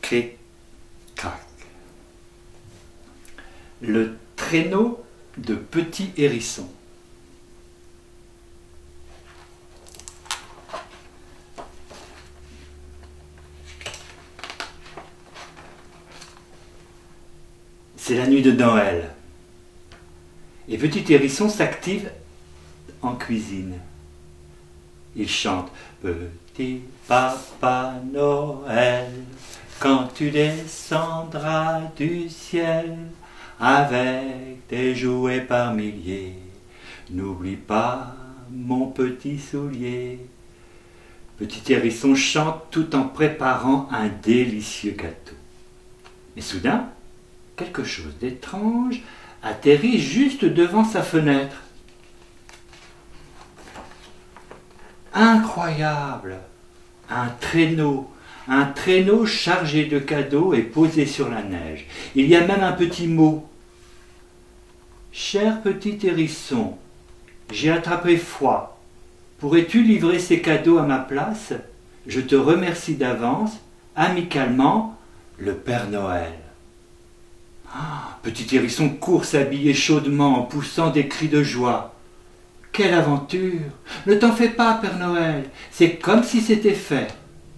Cric-crac. Le traîneau de Petit Hérisson. C'est la nuit de Noël. Et Petit Hérisson s'active en cuisine. Il chante « Petit Papa Noël, quand tu descendras du ciel, avec tes jouets par milliers, n'oublie pas mon petit soulier. » Petit Hérisson chante tout en préparant un délicieux gâteau. Mais soudain, quelque chose d'étrange atterrit juste devant sa fenêtre. Incroyable! Un traîneau chargé de cadeaux est posé sur la neige. Il y a même un petit mot. « Cher petit hérisson, j'ai attrapé froid. Pourrais-tu livrer ces cadeaux à ma place? Je te remercie d'avance, amicalement, le Père Noël. » Petit Hérisson court s'habiller chaudement en poussant des cris de joie. Quelle aventure! Ne t'en fais pas, Père Noël, c'est comme si c'était fait.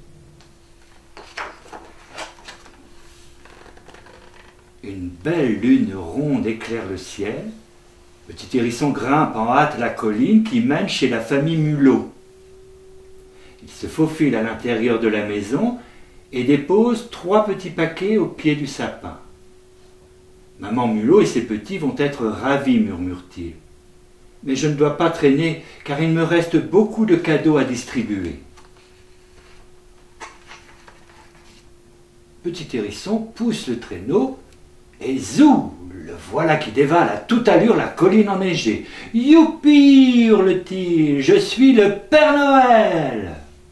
Une belle lune ronde éclaire le ciel. Petit Hérisson grimpe en hâte la colline qui mène chez la famille Mulot. Il se faufile à l'intérieur de la maison et dépose 3 petits paquets au pied du sapin. Maman Mulot et ses petits vont être ravis, murmure-t-il. Mais je ne dois pas traîner, car il me reste beaucoup de cadeaux à distribuer. Petit Hérisson pousse le traîneau et zou, le voilà qui dévale à toute allure la colline enneigée. Youpi, hurle-t-il, je suis le Père Noël.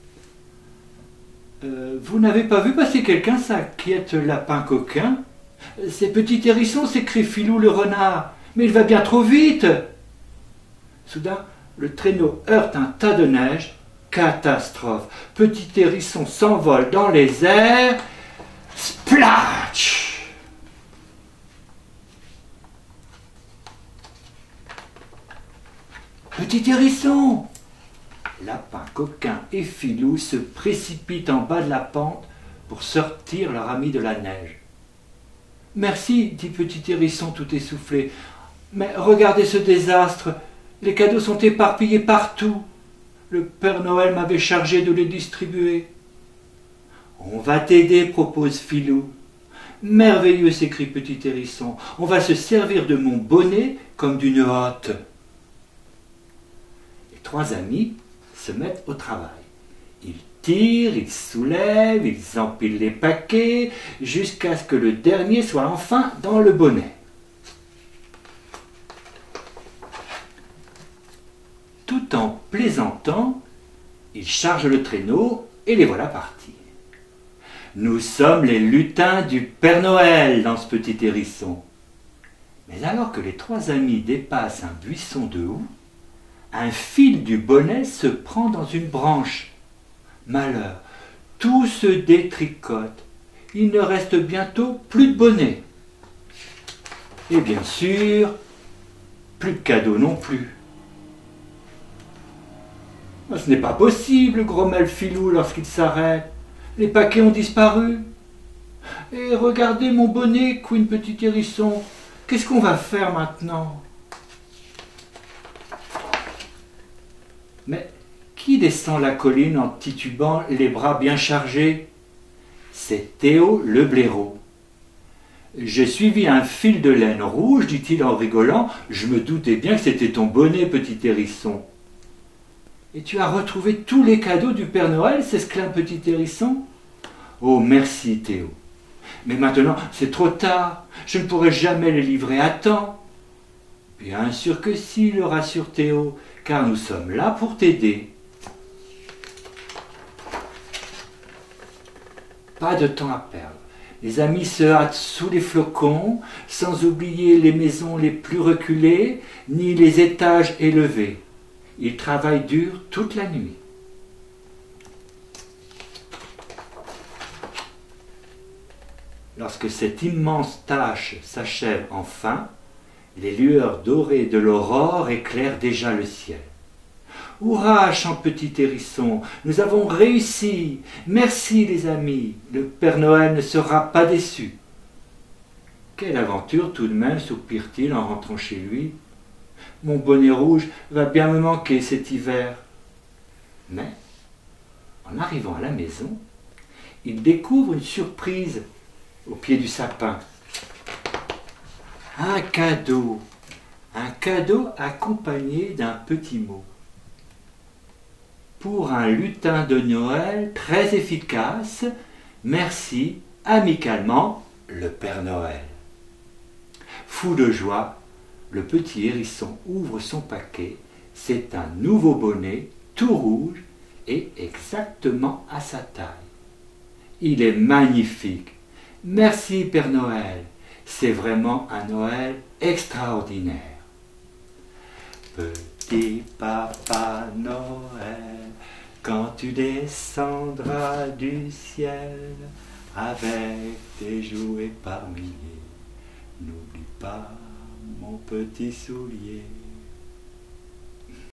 Vous n'avez pas vu passer quelqu'un, s'inquiète Lapin Coquin. C'est Petit Hérisson, s'écrie Filou le renard. Mais il va bien trop vite. Soudain, le traîneau heurte un tas de neige. Catastrophe. Petit Hérisson s'envole dans les airs. Splatch! Petit Hérisson! Lapin, Coquin et Filou se précipitent en bas de la pente pour sortir leur ami de la neige. « Merci, dit Petit Hérisson tout essoufflé. Mais regardez ce désastre. Les cadeaux sont éparpillés partout. Le Père Noël m'avait chargé de les distribuer. »« On va t'aider, propose Filou. »« Merveilleux, s'écrie Petit Hérisson. On va se servir de mon bonnet comme d'une hotte. » Les 3 amis se mettent au travail. Ils tirent, ils soulèvent, ils empilent les paquets, jusqu'à ce que le dernier soit enfin dans le bonnet. Tout en plaisantant, ils chargent le traîneau et les voilà partis. Nous sommes les lutins du Père Noël, lance Petit Hérisson. Mais alors que les 3 amis dépassent un buisson de houx, un fil du bonnet se prend dans une branche. Malheur, tout se détricote. Il ne reste bientôt plus de bonnet. Et bien sûr, plus de cadeaux non plus. « Ce n'est pas possible, grommelle Filou lorsqu'il s'arrête. Les paquets ont disparu. Et regardez mon bonnet, couine Petit Hérisson. Qu'est-ce qu'on va faire maintenant ?» Mais qui descend la colline en titubant, les bras bien chargés? C'est Théo le blaireau. « J'ai suivi un fil de laine rouge, dit-il en rigolant. Je me doutais bien que c'était ton bonnet, Petit Hérisson. »« Et tu as retrouvé tous les cadeaux du Père Noël ?» s'exclame Petit Hérisson. « Oh, merci Théo. Mais maintenant, c'est trop tard. Je ne pourrai jamais les livrer à temps. »« Bien sûr que si, le rassure Théo, car nous sommes là pour t'aider. » Pas de temps à perdre. Les amis se hâtent sous les flocons, sans oublier les maisons les plus reculées, ni les étages élevés. Ils travaillent dur toute la nuit. Lorsque cette immense tâche s'achève enfin, les lueurs dorées de l'aurore éclairent déjà le ciel. « Hurrah !» chante Petit Hérisson, « nous avons réussi. Merci les amis, le Père Noël ne sera pas déçu. » Quelle aventure tout de même, soupire-t-il en rentrant chez lui. Mon bonnet rouge va bien me manquer cet hiver. Mais, en arrivant à la maison, il découvre une surprise au pied du sapin. Un cadeau accompagné d'un petit mot. Pour un lutin de Noël très efficace, merci amicalement le Père Noël. Fou de joie, le petit hérisson ouvre son paquet. C'est un nouveau bonnet, tout rouge et exactement à sa taille. Il est magnifique. Merci Père Noël, c'est vraiment un Noël extraordinaire. Petit Papa Noël, quand tu descendras du ciel avec tes jouets par milliers, n'oublie pas mon petit soulier.